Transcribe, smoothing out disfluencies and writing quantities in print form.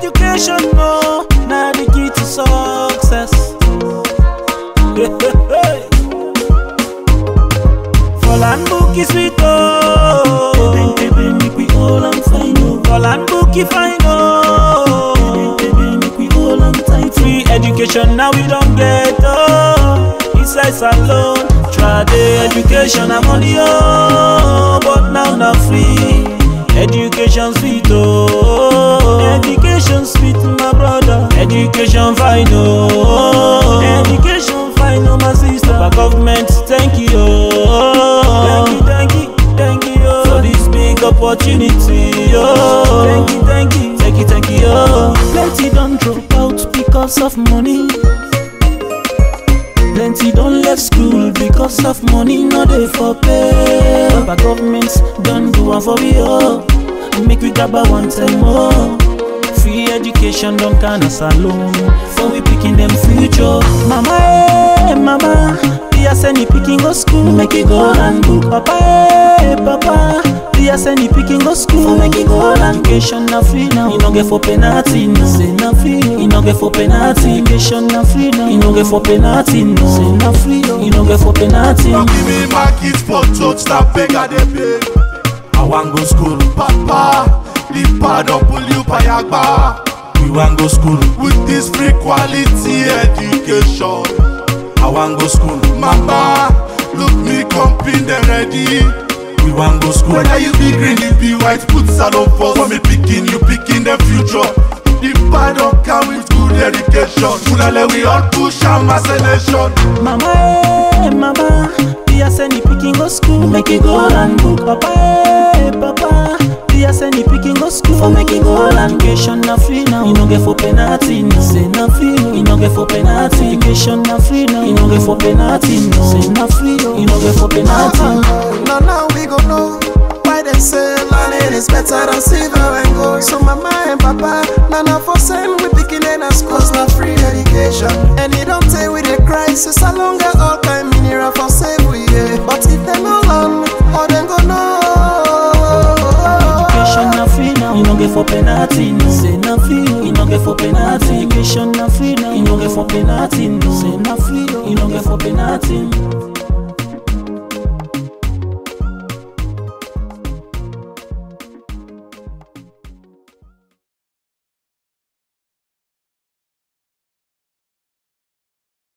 Education, no, now the key to success. Fall and book is sweet, oh. Baby, make we all and fine, oh. Fall and book is fine, oh. Baby, make we all and tight. Free education now we don't get, oh. It's life alone. Try the education, I'm on the oh, but now not free. Education sweet, oh. Education sweet, my brother. Education fine, oh. Education fine, oh, my sister. My government, thank you, oh. Thank you, oh, for this big opportunity, oh. Thank you, oh. Plenty don't drop out because of money. Plenty don't left school because of money, no they for pay. But governments don't do one for we all. Make we grab a one time more. Free education don't count us alone. For we picking them future. Mama, eh, mama, we are sending picking go school. Make it go and book. Papa, eh, papa, we are sending picking go school. Make it go and education na free now. You no get for penalty, no. Say na free. You no get for penalty. Education na free now. You no get for penalty, no. Say na free. You no get for penalty. Don't give me my kids for church, that beggar they pay. I want go school, papa. The pad don't pull you by Agba. We want go school with this free quality education. I want go school, mama. Look me comping them ready. We want go school. Whether you be green, you be white, put salon for me picking, you picking the future. The pad don't come with good education. Unale we all push and mass selection. Mama, eh, mama, we are sending picking go school. Make it go and book. Papa, eh, papa, we are sending picking go school. For make it go and education na free now. You no get for penalty, no. Say na free. You no get for penalty. Education na free now. You no get for penalty, no. Say na free. You no get for penalty. Now we go know why they say learning is better than silver and gold. So mama and papa, now for same we picking in a schools not free education. And it don't take with the crisis a longer all time mineral for save we yeah. But if they no learn, or then go know. Education na free now. You no get for penalty, no. Say na free. You no get for penalty. Education na free now. You no get for penalty, no. Say na free. You no get for penalty.